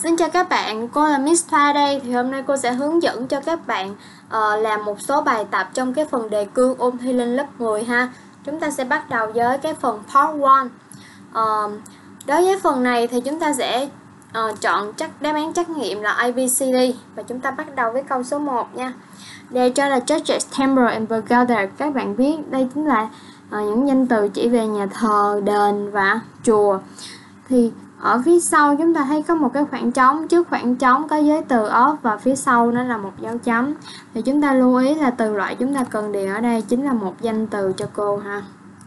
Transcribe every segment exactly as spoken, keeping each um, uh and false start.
Xin chào các bạn, cô là Miss Thoa đây. Thì hôm nay cô sẽ hướng dẫn cho các bạn uh, làm một số bài tập trong cái phần đề cương ôn thi lên lớp mười ha. Chúng ta sẽ bắt đầu với cái phần part một. uh, Đối với phần này thì chúng ta sẽ uh, chọn chắc đáp án trắc nghiệm là A B C D. Và chúng ta bắt đầu với câu số một nha. Đề cho là Churches, Temple and Pagoda. Các bạn biết đây chính là uh, những danh từ chỉ về nhà thờ, đền và chùa. Thì ở phía sau chúng ta thấy có một cái khoảng trống, trước khoảng trống có giới từ of và phía sau nó là một dấu chấm. Thì chúng ta lưu ý là từ loại chúng ta cần điền ở đây chính là một danh từ cho cô ha.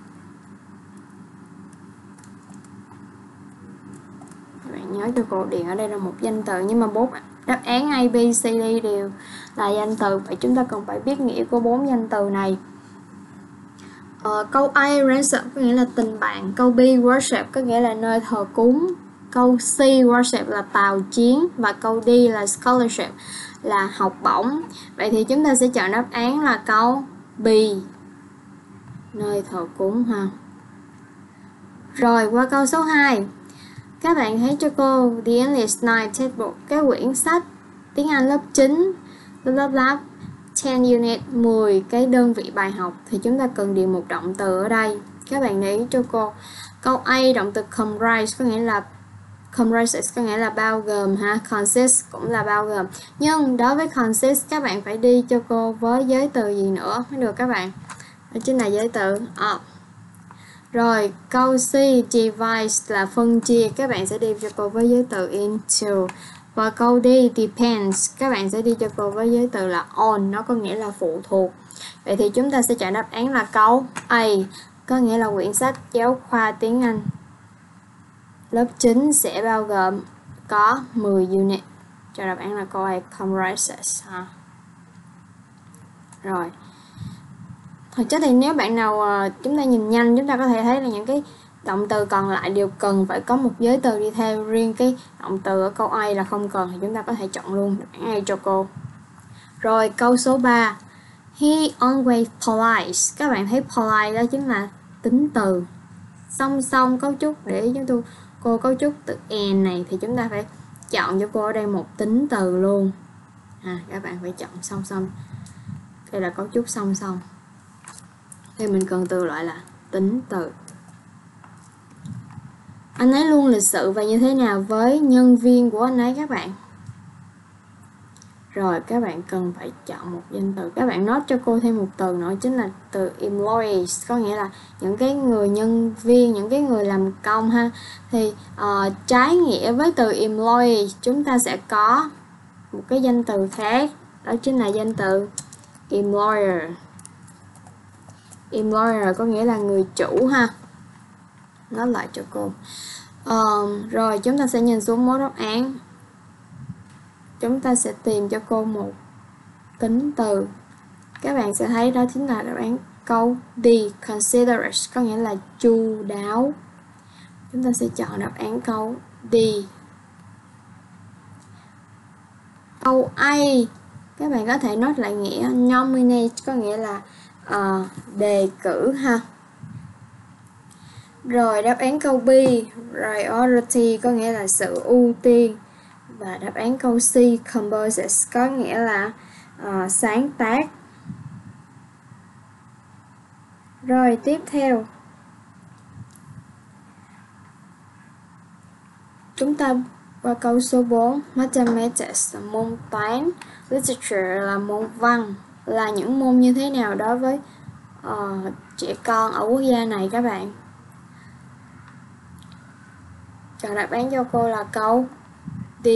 Các bạn nhớ cho cô điền ở đây là một danh từ, nhưng mà bốn đáp án A, B, C, D đều là danh từ. Vậy chúng ta cần phải biết nghĩa của bốn danh từ này. Uh, câu A ransom có nghĩa là tình bạn, câu B worship có nghĩa là nơi thờ cúng, câu C worship là tàu chiến và câu D là scholarship là học bổng. Vậy thì chúng ta sẽ chọn đáp án là câu B, nơi thờ cúng ha. Rồi qua câu số hai. Các bạn thấy cho cô The English nine textbook, cái quyển sách tiếng Anh lớp chín, lớp lớp ten unit, mười cái đơn vị bài học. Thì chúng ta cần điền một động từ ở đây. Các bạn để ý cho cô. Câu A động từ comprise có nghĩa là comprises có nghĩa là bao gồm ha, consist cũng là bao gồm. Nhưng đối với consist các bạn phải đi cho cô với giới từ gì nữa mới được các bạn. Đó chính là giới từ of. Rồi câu C divide là phân chia, các bạn sẽ đi cho cô với giới từ into. Và câu D depends, các bạn sẽ đi cho cô với giới từ là on, nó có nghĩa là phụ thuộc. Vậy thì chúng ta sẽ chọn đáp án là câu A, có nghĩa là quyển sách giáo khoa tiếng Anh lớp chín sẽ bao gồm có mười unit. Cho đáp án là câu A comprises ha. Rồi. Thực chất thì nếu bạn nào chúng ta nhìn nhanh, chúng ta có thể thấy là những cái động từ còn lại đều cần phải có một giới từ đi theo. Riêng cái động từ ở câu A là không cần, thì chúng ta có thể chọn luôn đáp án A cho cô. Rồi câu số ba. He always polite. Các bạn thấy polite đó chính là tính từ. Song song cấu trúc, để chúng tôi cô cấu trúc từ and này thì chúng ta phải chọn cho cô ở đây một tính từ luôn. À, các bạn phải chọn song song. Đây là cấu trúc song song. Đây mình cần từ loại là tính từ. Anh ấy luôn lịch sự và như thế nào với nhân viên của anh ấy các bạn? Rồi các bạn cần phải chọn một danh từ. Các bạn note cho cô thêm một từ nữa chính là từ employees, có nghĩa là những cái người nhân viên, những cái người làm công ha. Thì uh, trái nghĩa với từ employee chúng ta sẽ có một cái danh từ khác, đó chính là danh từ employer. Employer có nghĩa là người chủ ha. Nói lại cho cô. Uh, rồi chúng ta sẽ nhìn xuống mẫu đáp án. Chúng ta sẽ tìm cho cô một tính từ. Các bạn sẽ thấy đó chính là đáp án câu D, considerate có nghĩa là chu đáo. Chúng ta sẽ chọn đáp án câu D. Câu A, các bạn có thể note lại nghĩa nominate có nghĩa là uh, đề cử ha. Rồi đáp án câu B, priority có nghĩa là sự ưu tiên. Và đáp án câu C, composes có nghĩa là uh, sáng tác. Rồi tiếp theo chúng ta qua câu số bốn. Mathematics là môn toán, literature là môn văn, là những môn như thế nào đối với uh, trẻ con ở quốc gia này các bạn? Chọn đáp án cho cô là câu D,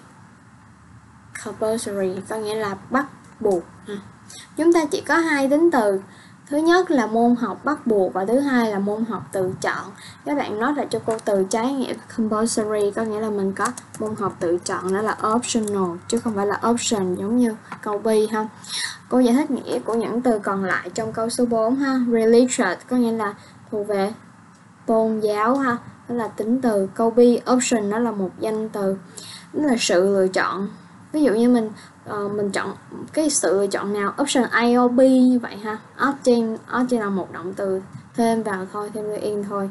compulsory có nghĩa là bắt buộc. Chúng ta chỉ có hai tính từ. Thứ nhất là môn học bắt buộc và thứ hai là môn học tự chọn. Các bạn nói lại cho cô từ trái nghĩa compulsory có nghĩa là mình có môn học tự chọn, đó là optional chứ không phải là option giống như câu B ha. Cô giải thích nghĩa của những từ còn lại trong câu số bốn ha. Religious có nghĩa là thuộc về tôn giáo ha, đó là tính từ. Câu B option nó là một danh từ, đó là sự lựa chọn. Ví dụ như mình uh, mình chọn cái sự lựa chọn nào, option A or B như vậy ha. Option option là một động từ thêm vào thôi, thêm vào in thôi.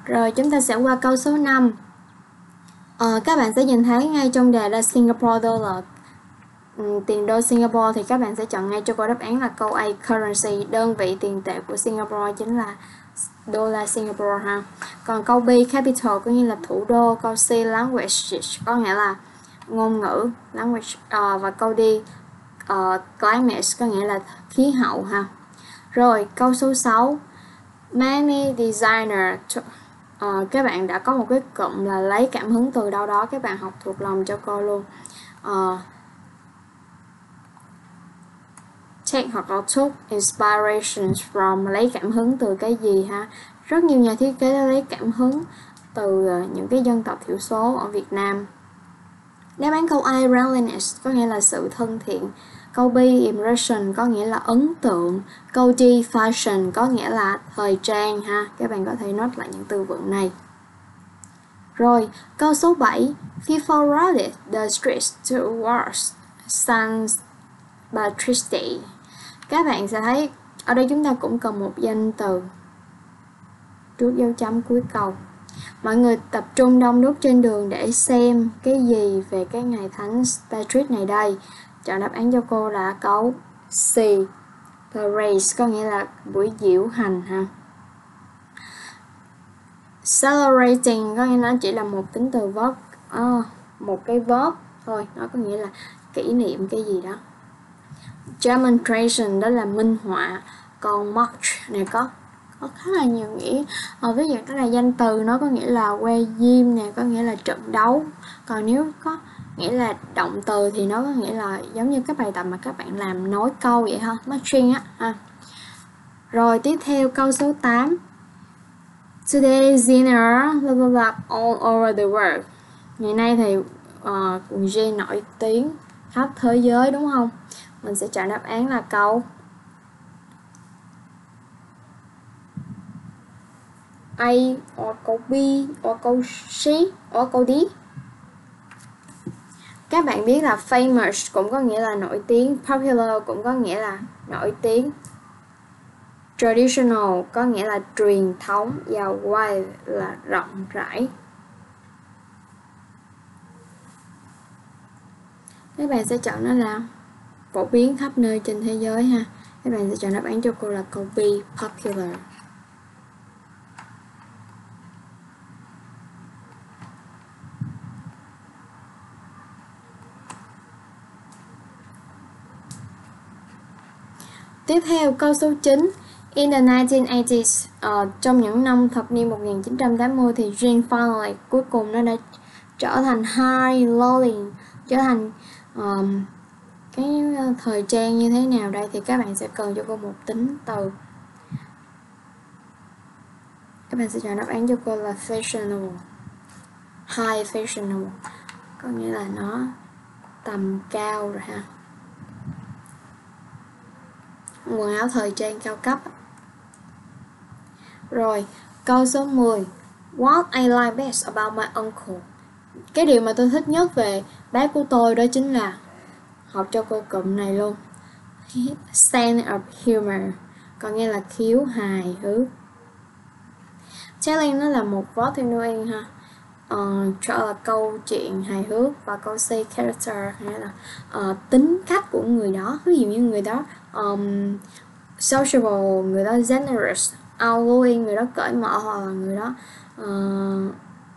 Rồi chúng ta sẽ qua câu số năm. Ờ, các bạn sẽ nhìn thấy ngay trong đề là Singapore dollar, ừ, tiền đô Singapore, thì các bạn sẽ chọn ngay cho cô đáp án là câu A, currency, đơn vị tiền tệ của Singapore chính là đô la Singapore ha. Còn câu B, capital có nghĩa là thủ đô. Câu C, language có nghĩa là ngôn ngữ, language. Uh, và câu D, uh, climate có nghĩa là khí hậu ha. Rồi câu số sáu, many designer. Uh, các bạn đã có một cái cụm là lấy cảm hứng từ đâu đó, các bạn học thuộc lòng cho cô luôn. Uh, take hoặc là took inspirations from, lấy cảm hứng từ cái gì ha. Rất nhiều nhà thiết kế đã lấy cảm hứng từ những cái dân tộc thiểu số ở Việt Nam. Đáp án câu A, friendliness có nghĩa là sự thân thiện. Câu B, impression có nghĩa là ấn tượng. Câu D, fashion có nghĩa là thời trang ha. Các bạn có thể note lại những từ vựng này. Rồi, câu số bảy, people routed the streets towards San Patricio. Các bạn sẽ thấy ở đây chúng ta cũng cần một danh từ trước dấu chấm cuối câu. Mọi người tập trung đông đúc trên đường để xem cái gì về cái ngày thánh Patrick này đây. Chọn đáp án cho cô là câu C, parade có nghĩa là buổi diễu hành ha. Celebrating có nghĩa là chỉ là một tính từ verb, à, một cái verb thôi, nó có nghĩa là kỷ niệm cái gì đó. Demonstration đó là minh họa. Còn march này có có khá là nhiều nghĩa. Ờ, ví dụ đó là danh từ, nó có nghĩa là que diêm nè, có nghĩa là trận đấu. Còn nếu có nghĩa là động từ thì nó có nghĩa là giống như cái bài tập mà các bạn làm nối câu vậy ha, marching á ha. Rồi tiếp theo câu số tám. Today's dinner blah blah blah all over the world. Ngày nay thì uh, quần jean nổi tiếng khắp thế giới đúng không? Mình sẽ chọn đáp án là câu A, or câu B, or câu C, or câu D. Các bạn biết là famous cũng có nghĩa là nổi tiếng, popular cũng có nghĩa là nổi tiếng, traditional có nghĩa là truyền thống, và wide là rộng rãi. Các bạn sẽ chọn nó là phổ biến khắp nơi trên thế giới ha. Các bạn sẽ chọn đáp án cho cô là câu B, popular. Tiếp theo câu số chín. In the nineteen eighties, uh, trong những năm thập niên một nghìn chín trăm tám mươi thì jean finally cuối cùng nó đã trở thành high clothing, trở thành um, cái thời trang như thế nào đây, thì các bạn sẽ cần cho cô một tính từ. Các bạn sẽ chọn đáp án cho cô là fashionable, high fashionable có nghĩa là nó tầm cao rồi ha, quần áo thời trang cao cấp. Rồi câu số mười. What I like best about my uncle. Cái điều mà tôi thích nhất về bác của tôi đó chính là, học cho cô cụm này luôn, sense of humor có nghĩa là khiếu hài hước. Telling nó là một verb theo doing ha. Uh, cho là câu chuyện hài hước. Và câu C, character nghĩa là uh, tính cách của người đó. Ví dụ như người đó um, sociable, người đó generous, outgoing, người đó cởi mở, hoặc là người đó uh,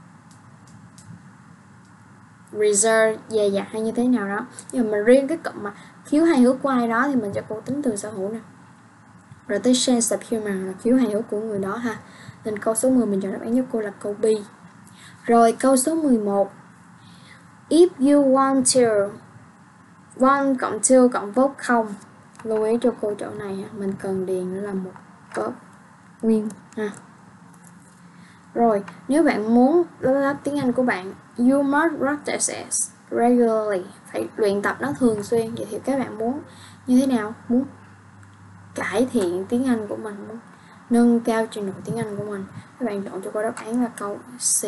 reserve, dè dặt hay như thế nào đó. Nhưng mà riêng cái cụm mà khiếu hài hước của ai đó thì mình cho cô tính từ sở hữu nè. Rồi tới sense of humor là khiếu hài hước của người đó ha. Nên câu số mười mình chọn đáp án cho cô là câu B. Rồi câu số mười một. If you want to, want cộng to cộng verb không. Lưu ý cho cô chỗ này ha, mình cần điền là một verb nguyên ha. Rồi nếu bạn muốn lớp tiếng Anh của bạn, you must practice regularly, phải luyện tập nó thường xuyên. Vậy thì các bạn muốn như thế nào? Muốn cải thiện tiếng Anh của mình, muốn nâng cao trình độ tiếng Anh của mình, các bạn chọn cho cô đáp án là câu C.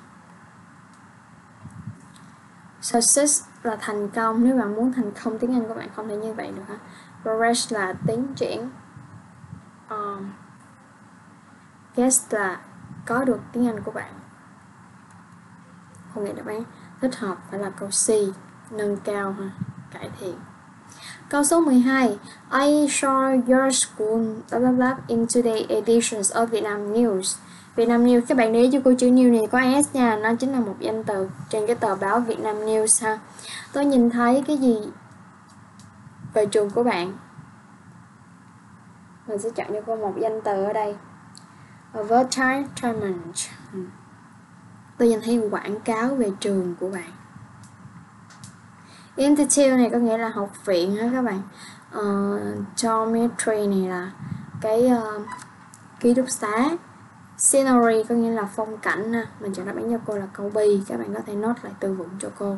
Success là thành công. Nếu bạn muốn thành công, tiếng Anh của bạn không thể như vậy được ha. Progress là tiến triển. um, Guess là có được tiếng Anh của bạn. Không nghĩ đáp án thích hợp phải là câu C, nâng cao ha, cải thiện. Câu số mười hai. I saw your school blah blah blah in today editions of Vietnam News. Vietnam News, các bạn để ý cho cô chữ News này có S nha, nó chính là một danh từ trên cái tờ báo Vietnam News ha. Tôi nhìn thấy cái gì về trường của bạn? Mình sẽ chọn cho cô một danh từ ở đây. Advertisement. Tôi nhìn thấy quảng cáo về trường của bạn. Institute này có nghĩa là học viện ha các bạn. uh, Dormitory này là cái uh, ký túc xá. Scenery có nghĩa là phong cảnh ha. Mình chọn đáp án cho cô là câu B. Các bạn có thể note lại từ vựng cho cô.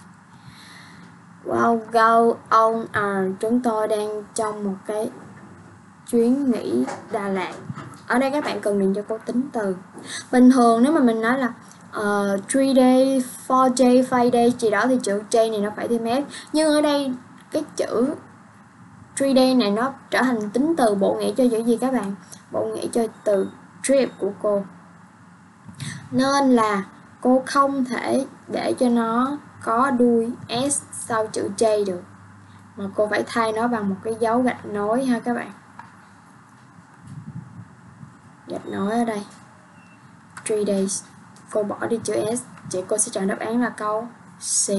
Wow, go on our. Chúng tôi đang trong một cái chuyến nghỉ Đà Lạt. Ở đây các bạn cần điền cho cô tính từ. Bình thường nếu mà mình nói là uh, three day, four day, five day gì đó thì chữ J này nó phải thêm S. Nhưng ở đây cái chữ three day này nó trở thành tính từ bộ nghĩa cho chữ gì các bạn? Bộ nghĩa cho từ trip của cô. Nên là cô không thể để cho nó có đuôi S sau chữ J được, mà cô phải thay nó bằng một cái dấu gạch nối ha các bạn. Gạch nối ở đây three days. Cô bỏ đi chữ S, chị cô sẽ chọn đáp án là câu C.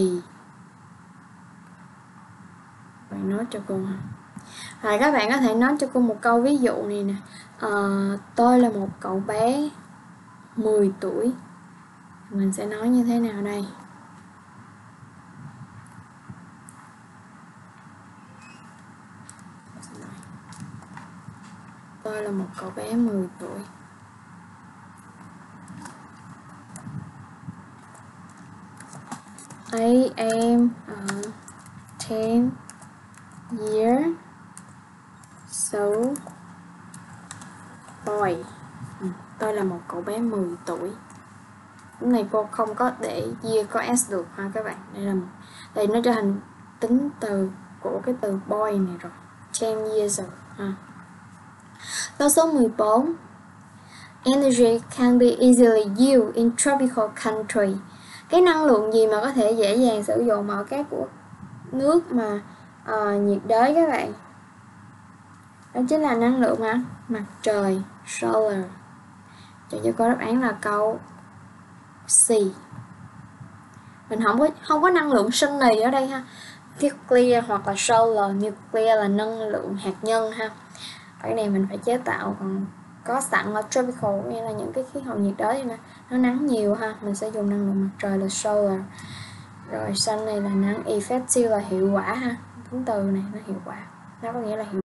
Bạn nói cho cô ha. Rồi các bạn có thể nói cho cô một câu ví dụ này nè. à, Tôi là một cậu bé mười tuổi. Mình sẽ nói như thế nào đây? Tôi là một cậu bé mười tuổi. I am a ten year so boy. Ừ, tôi là một cậu bé mười tuổi. Lúc này cô không có để year có S được ha các bạn. Đây là đây nó trở thành tính từ của cái từ boy này rồi. ten years old ha. Câu số mười bốn. Energy can be easily used in tropical country. Cái năng lượng gì mà có thể dễ dàng sử dụng ở các của nước mà uh, nhiệt đới các bạn? Đó chính là năng lượng mà mặt trời, solar. Cho cho có đáp án là câu C. Mình không có không có năng lượng sinh nì ở đây ha. Nuclear hoặc là solar. Nuclear là năng lượng hạt nhân ha. Cái này mình phải chế tạo, còn có sẵn ở tropical nghĩa là những cái khí hậu nhiệt đới này, nó nắng nhiều ha, mình sẽ dùng năng lượng mặt trời là solar. Rồi sun này là nắng, effective là hiệu quả ha. Tính từ này nó hiệu quả, nó có nghĩa là hiệu